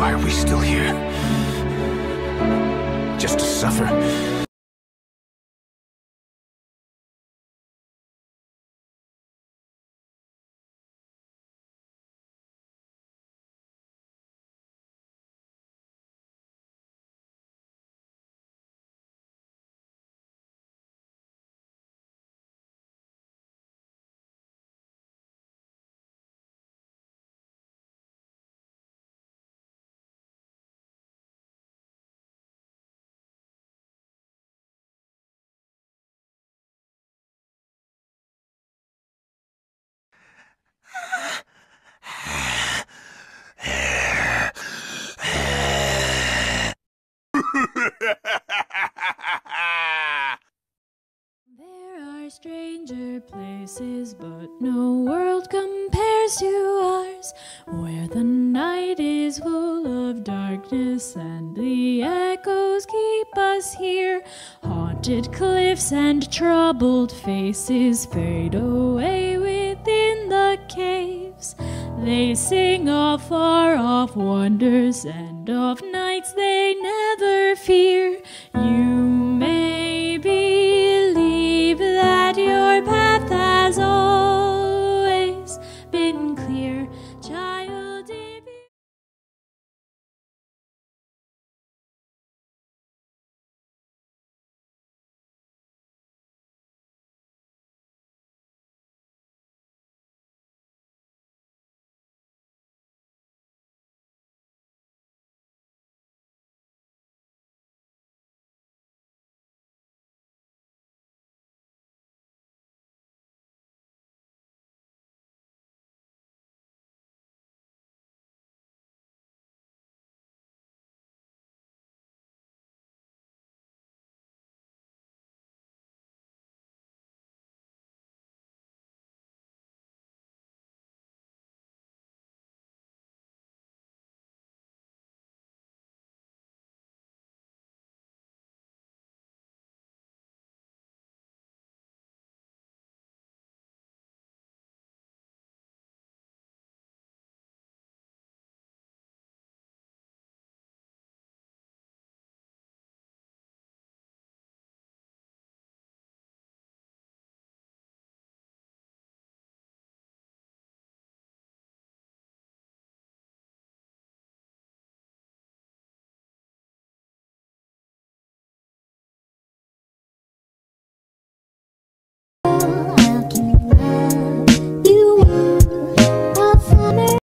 Why are we still here? Just to suffer? There are stranger places, but no world compares to ours, where the night is full of darkness and the echoes keep us here. Haunted cliffs and troubled faces fade away within the caves. They sing of far-off wonders and of nights they never fear.